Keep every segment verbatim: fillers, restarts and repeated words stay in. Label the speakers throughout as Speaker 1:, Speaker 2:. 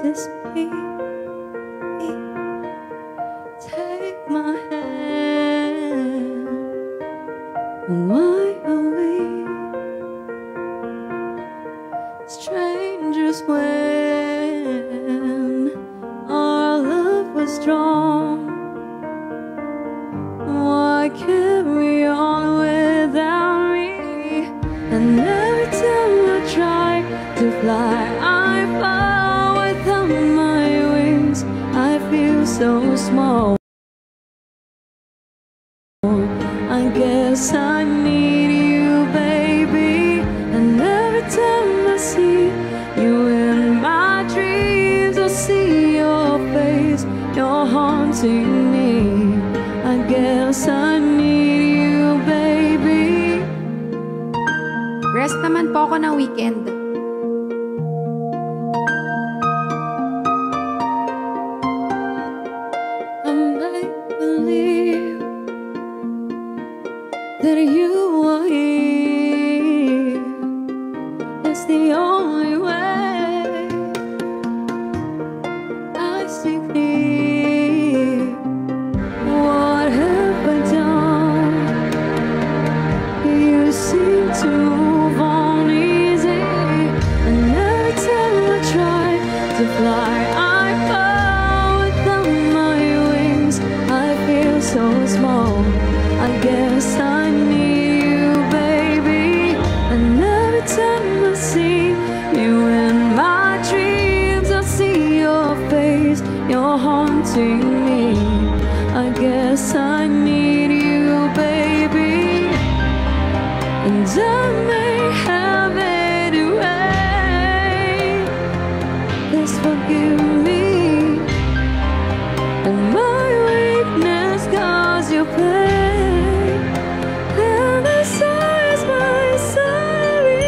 Speaker 1: this be? Take my hand. Why are we strangers when our love was strong? Why carry on without me? And every time I try to fly, I fall without my wings. I feel so small. I guess I need you, baby. And every time I see you in my dreams, I see your face. You're haunting me. I guess I need you, baby.
Speaker 2: Rest naman po ako ng weekend.
Speaker 1: I make believe that you are here. It's the only way I see clear. What have I done? You seem to move on easy, and every time I try to fly, I fall without my wings. I feel so small. I guess I need you, baby. And every time I see you in my dreams, I see your face. You're haunting me. I guess I need you, baby. And I may have anyway. Please forgive me. And my weakness cause you pain. And the size my sorry.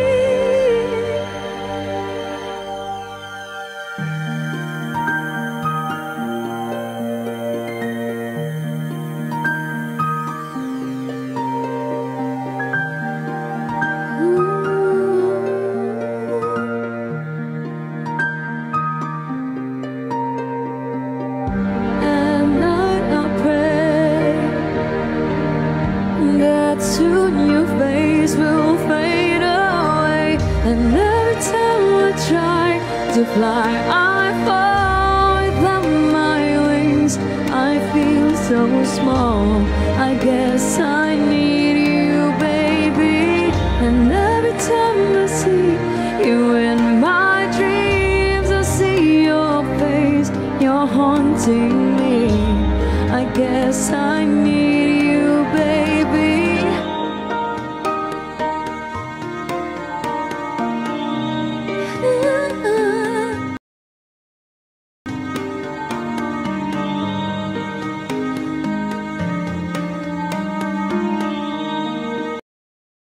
Speaker 1: At night I pray that soon your face will fade away. And every time I try to fly, I fall without my wings. I feel so small. I guess I need you, baby. And every time I see you in my dreams, I see your face. You're haunting me. I guess I need